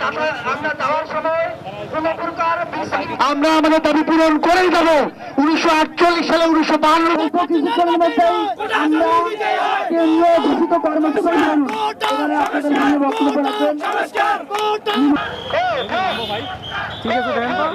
আমরা আমাদের দাবি পূরণ করেই যাব। 1948 সালে 1952 কিছুক্ষণের মধ্যেই আমরা কেন্দ্রীয় ঘোষিত কর্মসূচি এখানে আপনাদের সামনে বক্তব্য রাখবেন। ঠিক আছে দেখেন তো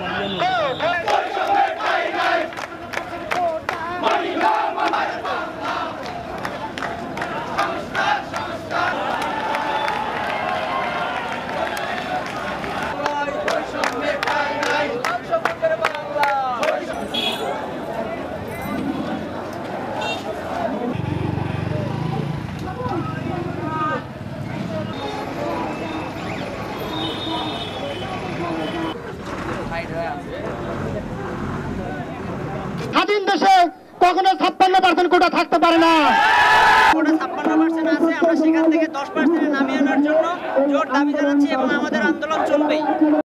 স্বাধীন দেশে কখনো 56% কোটা থাকতে পারে না। 56% আছে, আমরা সেখান থেকে 10% নামিয়ে আনার জন্য জোর দাবি জানাচ্ছি এবং আমাদের আন্দোলন চলবেই।